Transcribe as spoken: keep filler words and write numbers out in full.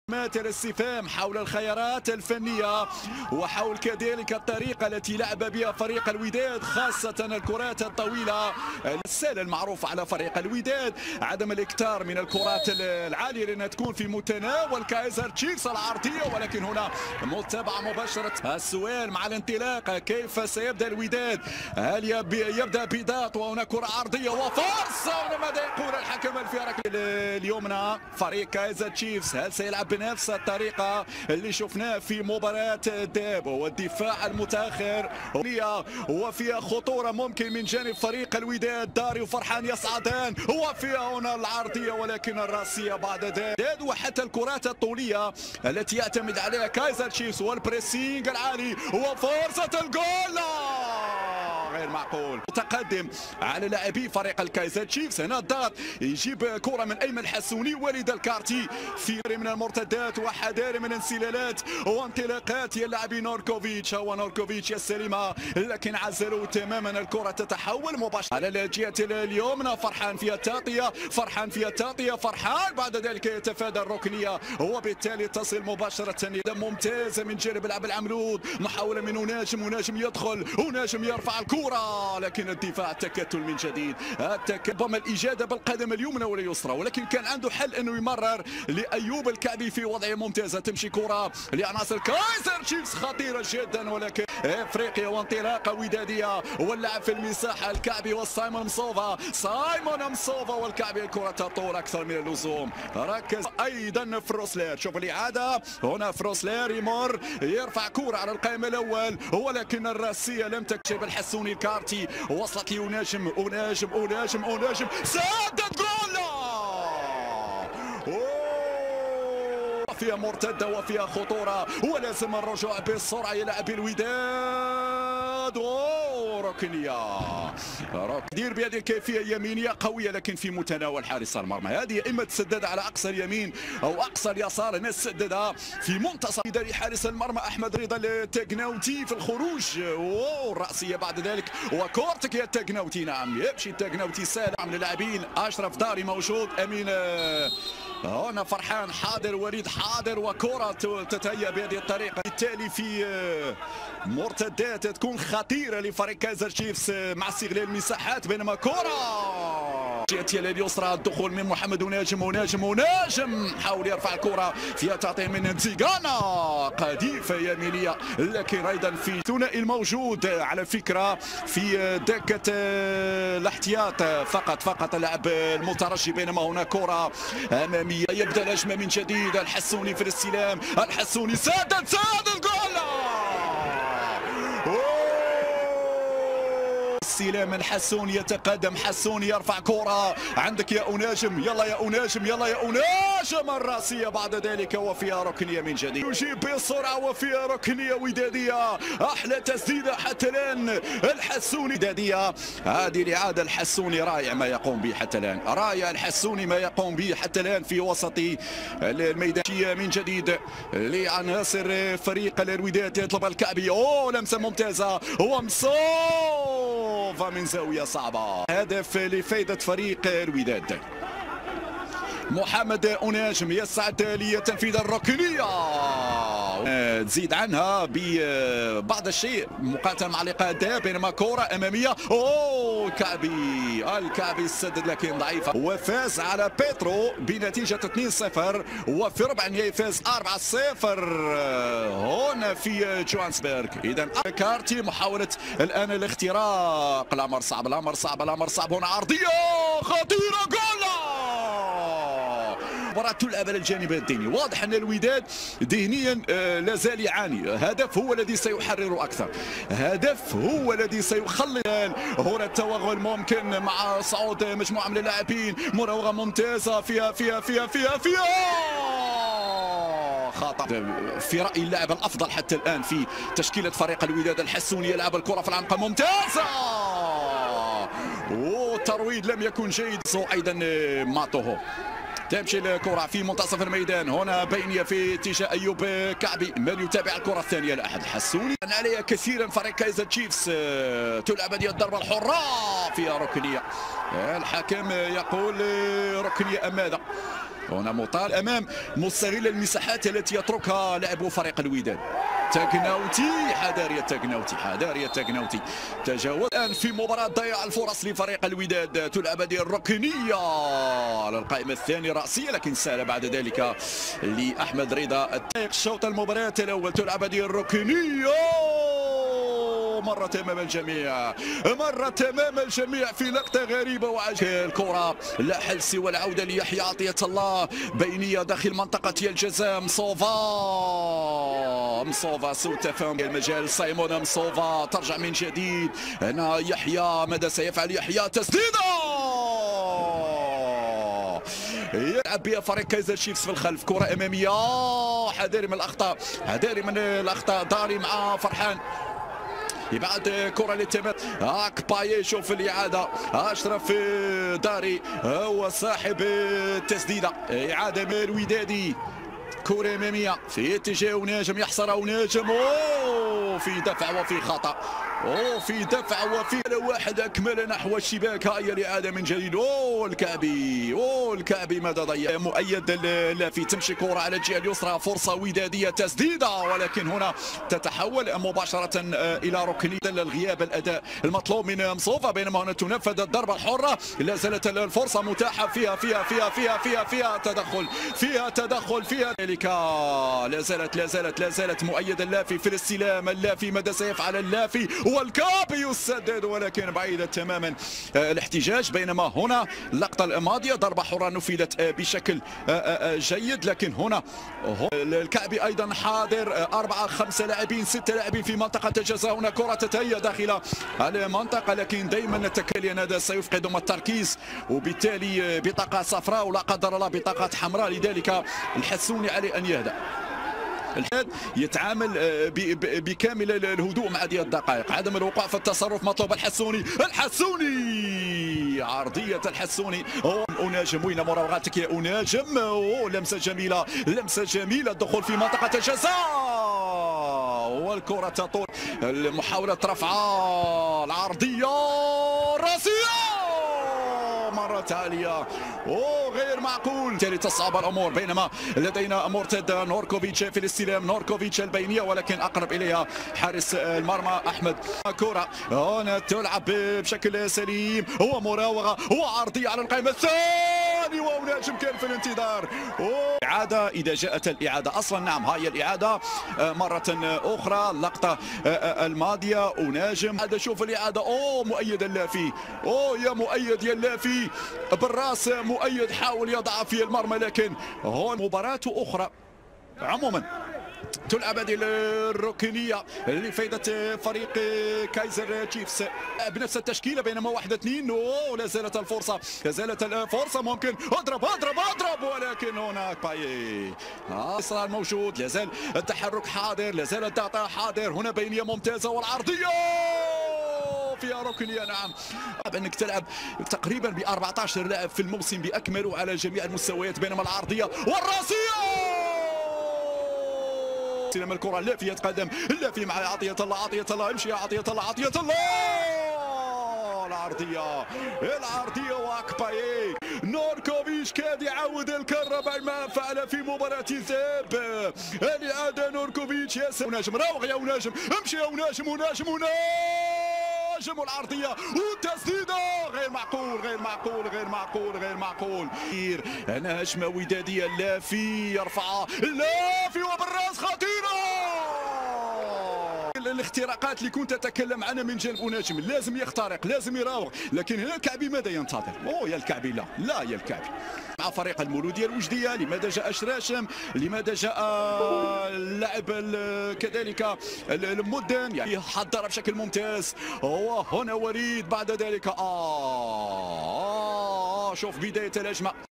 الاستفهام حول الخيارات الفنية وحول كذلك الطريقة التي لعب بها فريق الوداد، خاصة الكرات الطويلة. السهل المعروف على فريق الوداد عدم الاكثار من الكرات العالية لأنها تكون في متناول كايزر تشيفز العرضية، ولكن هنا متابعة مباشرة. السؤال مع الانطلاق، كيف سيبدأ الوداد؟ هل يبدأ بضغط وهنا كرة عرضية وفرصة؟ ماذا يقول الحكم الفارق اليومنا؟ فريق كايزر تشيفز هل سيلعب بنفس الطريقة اللي شفناه في مباراة الذهاب والدفاع المتأخر وفيها خطورة ممكن من جانب فريق الوداد؟ داري وفرحان يصعدان وفيها هنا العرضية ولكن الراسية بعد ذلك، وحتى الكرات الطولية التي يعتمد عليها كايزر تشيفز والبريسينج العالي وفرصة الجول غير معقول. متقدم على لاعبي فريق الكايزر تشيفز. هنا الضغط، يجيب كرة من ايمن حسوني، وليد الكارتي في من المرتدات وحذاري من انسلالات وانطلاقات يا لاعبي نوركوفيتش. هو نوركوفيتش يستلمها لكن عزلوا تماما، الكرة تتحول مباشرة على الجهة اليمنى. فرحان فيها التغطية، فرحان فيها التغطية، فرحان بعد ذلك يتفادى الركنية وبالتالي تصل مباشرة. ممتازة من جانب اللاعب العملود، محاولة من ناجم وناجم يدخل وناجم يرفع الكرة لكن الدفاع تكتل من جديد. ربما الإجادة بالقدم اليمنى واليسرى، ولكن كان عنده حل انه يمرر لأيوب الكعبي في وضعية ممتازة. تمشي كرة لعناصر كايزر تشيفز خطيرة جدا، ولكن افريقيا وانطلاقة ودادية واللاعب في المساحة الكعبي وسايمون مصوفا. سايمون مصوفا والكعبي الكرة تطول أكثر من اللزوم. ركز أيضا فروسلير، شوف الإعادة هنا. فروسلير يمر يرفع كرة على القائم الأول ولكن الراسية لم تكتب. الحسوني الكارتي وصلت لي وناجم وناجم وناجم وناجم سدد جول. فيها مرتدة وفيها خطورة ولازم الرجوع بسرعة إلى لاعبي الوداد. ركنية دير بهذه الكيفية يمينية قوية لكن في متناول حارس المرمى. هذه إما تسدد على أقصى اليمين أو أقصى اليسار، هنا سددها في منتصف إداري حارس المرمى أحمد رضا التقناوتي في الخروج. والرأسية بعد ذلك وكورتك يا التقناوتي. نعم يمشي التقناوتي سالم للاعبين. أشرف داري موجود، أمين هنا فرحان حاضر، وليد حاضر، وكرة تتهيأ بهذه الطريقة. بالتالي في مرتدات تكون خطيرة لفريق كايزر تشيفز مع استغلال المساحات، بينما كرة جهة اليسرى الدخول من محمد وناجم وناجم وناجم حاول يرفع الكرة فيها تعطي من نتيجانا قذيفة يمينية، لكن أيضا في ثنائي الموجود على فكرة في دكة الاحتياط فقط فقط اللاعب المترجي، بينما هنا كرة أمامية. يبدأ الهجمة من جديد. الحسوني في الاستلام، الحسوني سدد سدد الجول. استلام من حسوني يتقدم، حسوني يرفع كرة عندك يا أناجم، يلا يا أناجم يلا يا أناجم. الراسية بعد ذلك وفيها ركنية من جديد، يجيب بسرعة وفيها ركنية ودادية. أحلى تسديدة حتى الآن الحسوني ودادية. هذه الإعادة الحسوني رائع ما يقوم به حتى الآن، رائع الحسوني ما يقوم به حتى الآن في وسط الميدان من جديد لعناصر فريق الوداد. يطلب الكعبي، أوه لمسة ممتازة ومصوب من زاوية صعبة. هدف لفائدة فريق الوداد. محمد أناجم يسعد لتنفيذ الركنية، تزيد عنها ببعض الشيء مقارنة مع لقاء الذهاب، بينما كرة أمامية. أوه الكعبي الكعبي سدد لكن ضعيفة وفاز على بيترو بنتيجة اثنين صفر، وفي ربع النهائي فاز أربعة صفر هنا في جوهانسبرغ. إذا كارتي محاولة الآن الاختراق، الأمر صعب الأمر صعب الأمر صعب. هنا عرضية خطيرة جول. مباراة تلعب على الجانب الذهني، واضح أن الوداد ذهنيا لا زال يعاني. هدف هو الذي سيحرر أكثر، هدف هو الذي سيخلي. هنا التوغل ممكن مع صعود مجموعة من اللاعبين، مراوغة ممتازة فيها فيها فيها فيها فيها خطأ. في رأيي اللاعب الأفضل حتى الآن في تشكيلة فريق الوداد الحسوني، يلعب الكرة في العمق ممتازة والترويض لم يكن جيد. أيضا ماتوهو تمشي الكرة في منتصف الميدان، هنا بينية في اتجاه أيوب كعبي. من يتابع الكرة الثانية لا أحد. حسوني عليها كثيرا فريق كايزر تشيفز. تلعب هذه الضربة الحرة فيها ركنية، الحكم يقول ركنية أم ماذا؟ هنا مطال امام مستغل المساحات التي يتركها لاعب فريق الوداد. تكناوتي حذارية تكناوتي حذارية تكناوتي تجاوز الان في مباراة ضياع الفرص لفريق الوداد. تلعب هذه الركنية على القائمة الثانية رأسية لكن سهلة بعد ذلك لأحمد رضا. الشوط المباراة الأول تلعب هذه الركنية مرت امام الجميع مرت امام الجميع في لقطه غريبه وعجيبه. الكره لا حل سوى العوده ليحيى عطيه الله بينيه داخل منطقه الجزاء. مصوفا مصوفا سوء تفاهم المجال. سايمون مصوفا ترجع من جديد. هنا يحيى ماذا سيفعل يحيى؟ تسديده يلعب بها فريق كايزر تشيفز في الخلف. كره اماميه حذاري من الاخطاء حذاري من الاخطاء. داري مع فرحان يبعد كرة للتمام. هاك باي شوف الإعادة. أشرف داري هو صاحب التسديدة. إعادة من الودادي. كرة أمامية في اتجاه ناجم يحصر أو ناجم. أوه في دفع وفي خطأ. أوه في دفع وفي واحد أكمل نحو الشباك. هاي الإعادة من جديد. أوه الكعبي أوه الكعبي ماذا ضيع. مؤيد اللافي تمشي كرة على الجهة اليسرى. فرصة ودادية تسديدة ولكن هنا تتحول مباشرة إلى ركنية للغياب الأداء المطلوب من مصوفة. بينما هنا تنفذ الضربة الحرة. لا زالت الفرصة متاحة فيها فيها فيها فيها فيها فيها تدخل فيها تدخل فيها ذلك. لا زالت لا زالت لا زالت مؤيد اللافي في الاستلام. اللافي ماذا سيفعل اللافي؟ والكابي يسدد ولكن بعيدة تماما الاحتجاج. بينما هنا اللقطة الماضية ضربة حرة نفذت بشكل جيد لكن هنا الكعبي أيضا حاضر. أربعة خمسة لاعبين ستة لاعبين في منطقة الجزاء. هنا كرة تتهيأ داخل المنطقة لكن دائما التكالي هذا سيفقدهم التركيز وبالتالي بطاقة صفراء ولا قدر الله بطاقة حمراء. لذلك الحسوني عليه أن يهدأ. الحاد يتعامل بكامل الهدوء مع هذه الدقائق. عدم الوقوع في التصرف مطلوب. الحسوني الحسوني عرضية الحسوني. أناجم وين مراوغاتك يا أناجم؟ أوه لمسة جميلة لمسة جميلة. الدخول في منطقة الجزاء والكرة تطول. محاولة رفعها العرضية الراسية مرة تالية. اوه غير معقول بالتالي تصعب الامور. بينما لدينا مرتد نوركوفيتش في الاستلام. نوركوفيتش البينية ولكن اقرب اليها حارس المرمى احمد. كرة هنا تلعب بشكل سليم. هو مراوغة هو عرضية على القائمة الثاني وناجم كان في الانتظار. أوه. إعادة إذا جاءت الإعادة أصلا. نعم هاي الإعادة مرة أخرى. اللقطة الماضية وناجم. هذا شوف الإعادة. أوه مؤيد اللافي. أوه يا مؤيد يا اللافي بالراس. مؤيد حاول يضع في المرمى لكن هون مباراة أخرى. عموما تلعب هذه الركنية لفائدة فريق كايزر تشيفز بنفس التشكيلة. بينما واحد اثنين ولا زالت الفرصة لا زالت الفرصة. ممكن اضرب اضرب اضرب ولكن هناك باي اصرار موجود. لا زال التحرك حاضر لا زال الضغط حاضر. هنا بينية ممتازة والعرضية فيها ركنية. نعم انك تلعب تقريبا ب أربعة عشر لاعب في الموسم باكمله على جميع المستويات. بينما العرضية والراسية استلام الكرة اللافي يتقدم اللافي مع عطية الله. عطية الله امشي يا عطية الله عطية الله. العرضية العرضية واكباي. نوركوفيتش كاد يعود الكرة بعد ما فعل في مباراة الذهاب. الإعادة نوركوفيتش يا وناجم راوغ يا وناجم امشي يا وناجم وناجم وناجم والعرضية والتسديدة غير معقول غير معقول غير معقول غير معقول. هنا هجمة ودادية. اللافي يرفعها اللافي وبالراس خطيرة. الاختراقات اللي كنت اتكلم عنها من جانب ناجم لازم يخترق لازم يراوغ لكن هنا الكعبي ماذا ينتظر؟ اوه يا الكعبي لا لا يا الكعبي. مع فريق المولودية الوجدية لماذا جاء شراشم؟ لماذا جاء اللاعب كذلك المدن؟ يعني حضر بشكل ممتاز. وهنا وليد بعد ذلك اه, آه شوف بداية الهجمة.